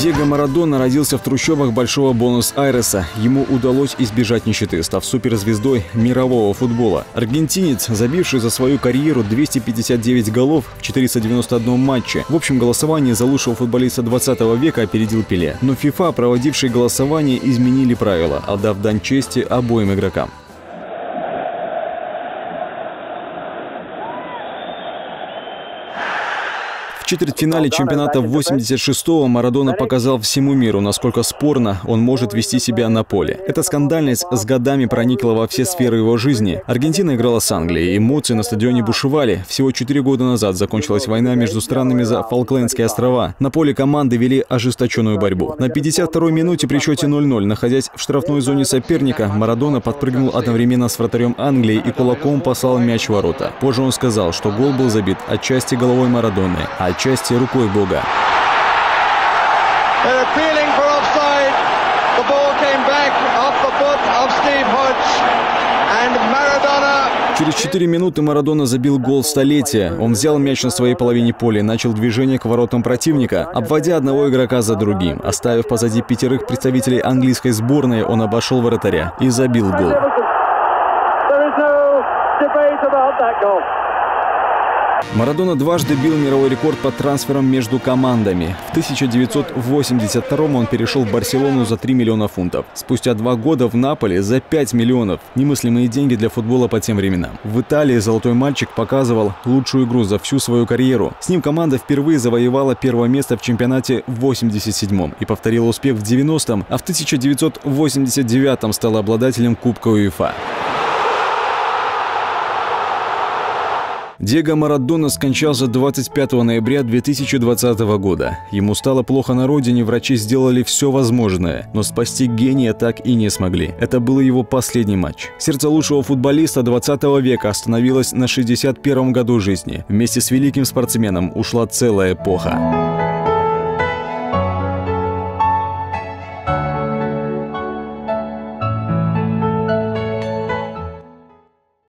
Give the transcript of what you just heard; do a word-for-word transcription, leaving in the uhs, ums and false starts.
Диего Марадона родился в трущобах Большого Буэнос-Айреса. Ему удалось избежать нищеты, став суперзвездой мирового футбола. Аргентинец, забивший за свою карьеру двести пятьдесят девять голов в четыреста девяносто одном матче. В общем голосовании за лучшего футболиста двадцатого века опередил Пеле. Но ФИФА, проводившие голосование, изменили правила, отдав дань чести обоим игрокам. В четвертьфинале чемпионата восемьдесят шестого Марадона показал всему миру, насколько спорно он может вести себя на поле. Эта скандальность с годами проникла во все сферы его жизни. Аргентина играла с Англией, эмоции на стадионе бушевали. Всего четыре года назад закончилась война между странами за Фолклендские острова. На поле команды вели ожесточенную борьбу. На пятьдесят второй минуте при счете ноль ноль, находясь в штрафной зоне соперника, Марадона подпрыгнул одновременно с вратарем Англии и кулаком послал мяч в ворота. Позже он сказал, что гол был забит отчасти головой Марадоны, а отчасти рукой Бога. Через четыре минуты Марадона забил гол столетия. Он взял мяч на своей половине поля и начал движение к воротам противника, обводя одного игрока за другим. Оставив позади пятерых представителей английской сборной, он обошел вратаря и забил гол. Марадона дважды бил мировой рекорд по трансферам между командами. В тысяча девятьсот восемьдесят втором он перешел в Барселону за три миллиона фунтов. Спустя два года в Наполе за пять миллионов. Немыслимые деньги для футбола по тем временам. В Италии золотой мальчик показывал лучшую игру за всю свою карьеру. С ним команда впервые завоевала первое место в чемпионате в восемьдесят седьмом и повторила успех в девяностом, а в тысяча девятьсот восемьдесят девятом стала обладателем Кубка УЕФА. Диего Марадона скончался двадцать пятого ноября две тысячи двадцатого года. Ему стало плохо на родине, врачи сделали все возможное, но спасти гения так и не смогли. Это был его последний матч. Сердце лучшего футболиста двадцатого века остановилось на шестьдесят первом году жизни. Вместе с великим спортсменом ушла целая эпоха.